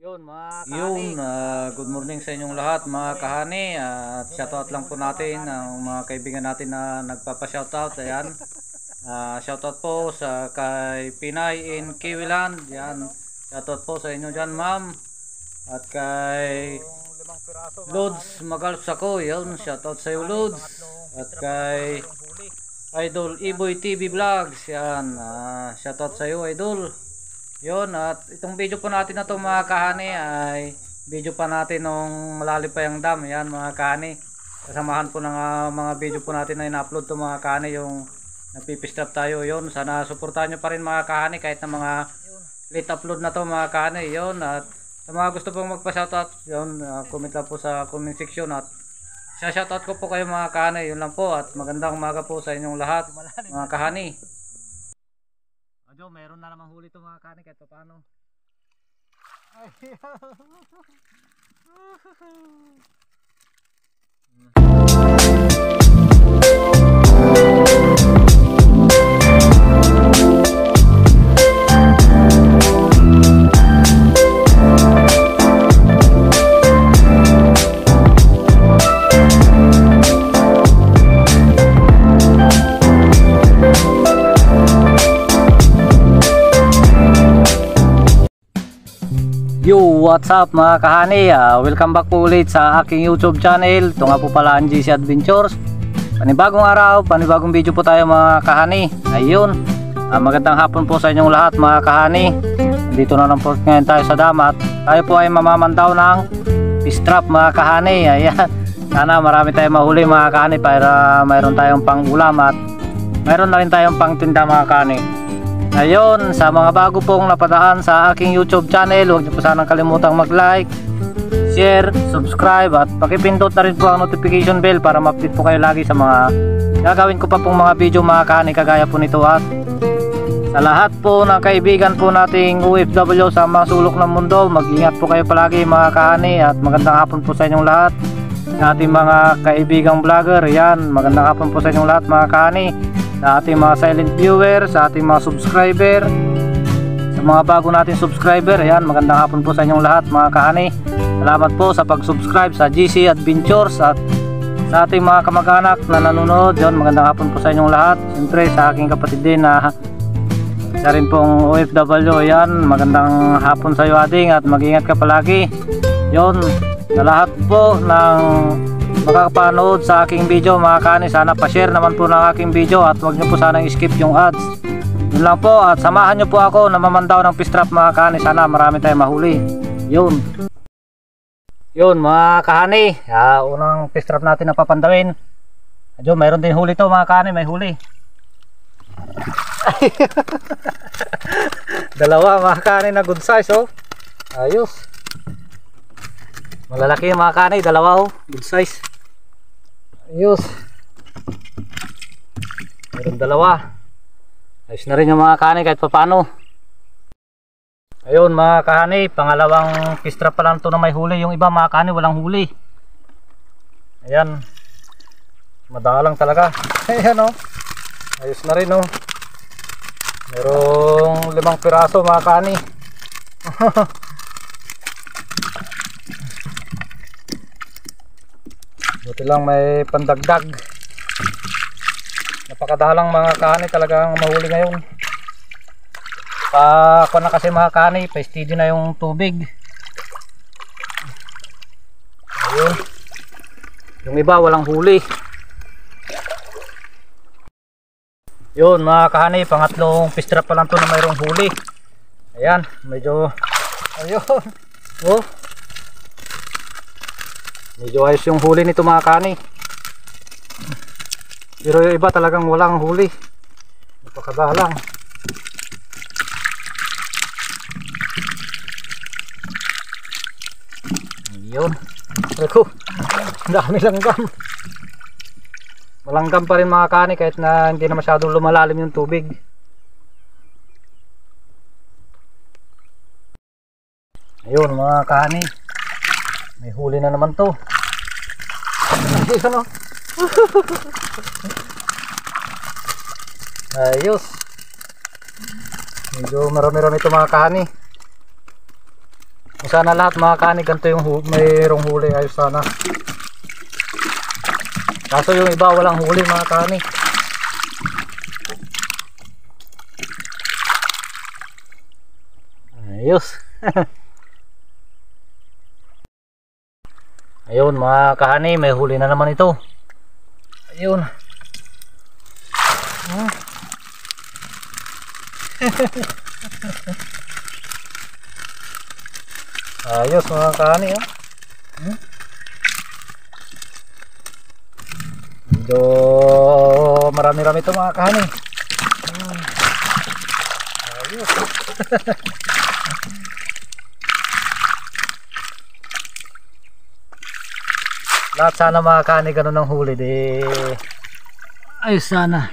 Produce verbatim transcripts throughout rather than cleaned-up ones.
Yun mga kahani. Yun, uh, good morning sa inyong lahat mga kahani. At uh, shoutout lang po natin ang mga kaibigan natin na nagpapa-shoutout. Ayan. Uh, shoutout po sa kay Pinay in Kiwiland. Yan. Shoutout po sa inyo dyan, ma'am. At kay Lods Magalsako. Yun, shoutout sa iyo, Lods. At kay Idol Iboy T V Vlogs. Yan. Uh, shoutout sa iyo, Idol. Yun, at itong video po natin na to mga kahani ay video pa natin nung malalim pa yung dam. Yan mga kahani, kasamahan po ng uh, mga video po natin na in-upload to mga kahani, yung napipistrap tayo. Yun, sana suportahan nyo pa rin mga kahani kahit na mga late upload na to mga kahani. Yun, at sa mga gusto pong magpa-shoutout, yun, uh, comment lang po sa comment section at shoutout ko po kayo mga kahani. Yun lang po, at magandang umaga po sa inyong lahat mga kahani. Jo, meron na namang huli ito mga kahani kahit pa paano. Yo, what's up mga kahani? Uh, welcome back po ulit sa aking YouTube channel. Ito nga po pala ang G C Adventures. Panibagong araw, panibagong video po tayo mga kahani. Ayun, uh, magandang hapon po sa inyong lahat mga kahani. Dito na lang po ngayon tayo sa damat. Tayo po ay mamamandaw ng fish trap mga kahani. Ayan, sana marami tayong mahuli mga kahani para mayroon tayong pang ulam at mayroon na rin tayong pang tinda mga kahani. Ayun, sa mga bago pong napadaan sa aking YouTube channel, huwag niyo po sanang kalimutang mag-like, share, subscribe at pakipindot na rin po ang notification bell para ma-update po kayo lagi sa mga gagawin ko pa pong mga video mga kahani kagaya po nito. At sa lahat po ng kaibigan po nating O F W sa mga sulok ng mundo, mag-ingat po kayo palagi mga kahani at magandang hapon po sa inyong lahat. Sa ating mga kaibigang vlogger, yan, magandang hapon po sa inyong lahat mga kahani. Sa ating mga silent viewer, sa ating mga subscriber, sa mga bago nating subscriber, ayan, magandang hapon po sa inyong lahat mga kahani. Salamat po sa pag-subscribe sa G C Adventures at sa ating mga kamag-anak na nanonood, yun, magandang hapon po sa inyong lahat. Siyempre sa aking kapatid din na isa rin pong O F W, ayan, magandang hapon sa iyo ading at mag-ingat ka palagi. Yun, sa lahat po ng makakapanood sa aking video mga kahani, sana pa-share naman po ng aking video at huwag nyo po sanang skip yung ads. Yun lang po, at samahan nyo po ako na mamandaw ng fish trap mga kahani, sana marami tayong mahuli. Yun Yun mga kahani, uh, unang fish trap natin na papandawin. Adyo, mayroon din huli to mga kahani, may huli. Dalawa mga kahani na good size, oh. Ayos, malalaki yung mga kahani, dalawa, oh, good size. Ayos, meron dalawa. Ayos na rin yung mga kahani kahit papano. Ayun mga kahani, pangalawang fish trap pa lang ito na may huli. Yung iba mga kahani walang huli. Ayan, madalang talaga. Ayan, oh, ayos na rin, oh. Merong limang piraso mga kahani. Buti lang may pandagdag. Napakadalang mga kahani talagang mahuli ngayon. Pa ako na kasi mga kahani, pa steady na yung tubig. Ayun, yung iba walang huli. Yun mga kahani, pangatlong fish trap pa lang to na mayroong huli. Ayan, medyo ayun, oh, medyo ayos yung huli nito mga kahani. Pero yung iba talagang walang huli. Napakadalang. Ayun, ako, dami langgam. Malanggam pa rin mga kahani kahit na hindi na masyadong lumalalim yung tubig. Ayun mga kahani, may huli na naman to. Ayun, oh. Ayos, medyo marami-rami ito mga kahani. Kung sana lahat mga kani ganito yung hu mayroong huli, ayos sana. Kaso yung iba walang huli mga kani. Ayos. Ayun mga kahani, may huli na naman ito. Ayun. Hmm. Ayos mga kahani, oh. Hmm? Medyo marami-rami ito mga kahani. Hmm. Ayos. Lahat sana mga kahani ganun ng huli, di ayos sana.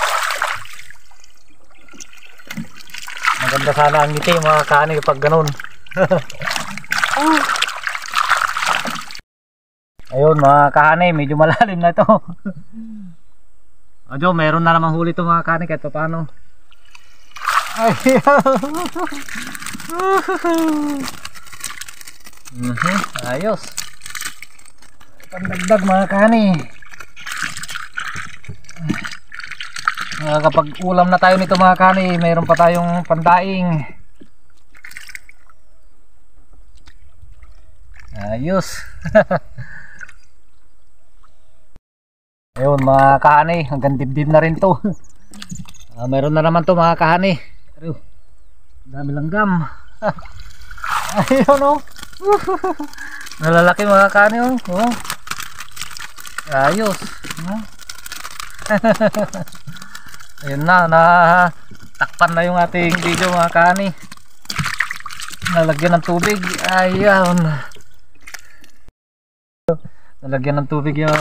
Maganda sana ang ngiti mga kahani kapag ganun. Ayun mga kahani, medyo malalim na ito. Adyo, meron na namang huli ito mga kahani kahit paano. Mhm, ayos. Pandagdag mga kahani. Uh, kapag ulam na tayo nito mga kahani, mayroon pa tayong pandaing. Ayos. Ayun mga kahani, hanggang dibdib na rin to. Uh, mayroon na naman to mga kahani. Pero dami langgam. Ayun oh. Nalalaki mga kahani oh. Oh. Ayos. Hmm? Ayun na, na takpan na yung ating video mga kahani. Nalagyan ng tubig. Ayun. Nalagyan ng tubig yung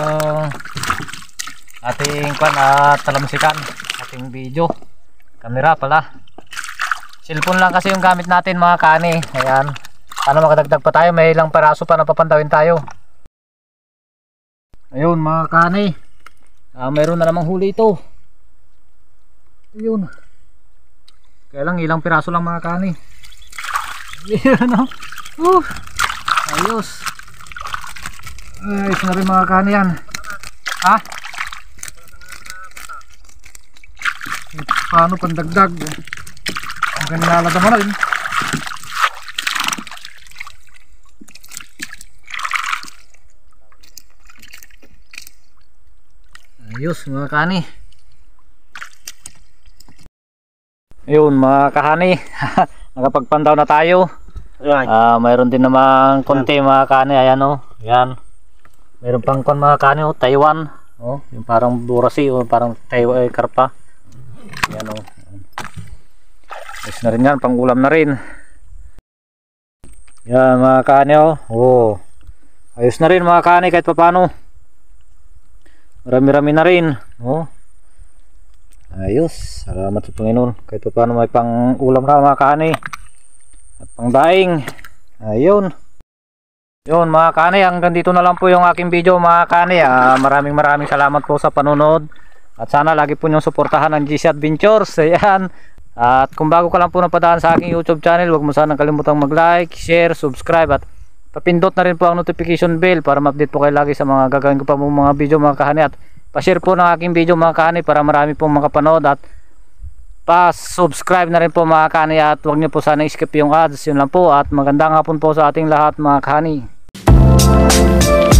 ating kwan at talamsikan, ating video camera pala. Cellphone lang kasi yung gamit natin mga kahani. Ayan, paano makadagdag pa tayo, may ilang paraso pa na papantawin tayo. Ayun mga kahani, ah, mayroon na namang huli ito. Ayun, kaya lang ilang piraso lang mga kahani. Ayun oh. uh, ayos. Ayos na rin mga kahani yan. Ha? Paano pandagdag? Ang nilalagay mo na rin. Ayos mga kahani. Ayun mga kahani. Nakapagpandaw na tayo. Uh, mayroon din namang konti mga kahani. Ayan o. Ayan. Mayroon pang kon mga kahani o. Taiwan. O, yung parang burasi o parang Taiwan eh, karpa. Ayan o. Ayos na rin yan. Pang ulam na rin. Yan mga kahani o. O. Ayos na rin mga kahani kahit pa paano. Marami-rami na rin. Oh. Ayos. Salamat sa Panginoon. Kahit pa paano may pang ulam na mga kahani. At pang daing. Ayun. Yun mga kahani. Hanggang dito na lang po yung aking video mga kahani. Ah, maraming maraming salamat po sa panonood. At sana lagi po nyo suportahan ang G C Adventures. Ayan. At kung bago ka lang po napadaan sa aking YouTube channel, huwag mo sanang kalimutang mag-like, share, subscribe at papindot na rin po ang notification bell para ma-update po kayo lagi sa mga gagawin ko pa mong mga video mga kahani. At pa-share po ng aking video mga kahani para marami pong makapanood. At pa-subscribe na rin po mga kahani. At huwag nyo po sana skip yung ads. Yun lang po. At magandang hapon po sa ating lahat mga kahani.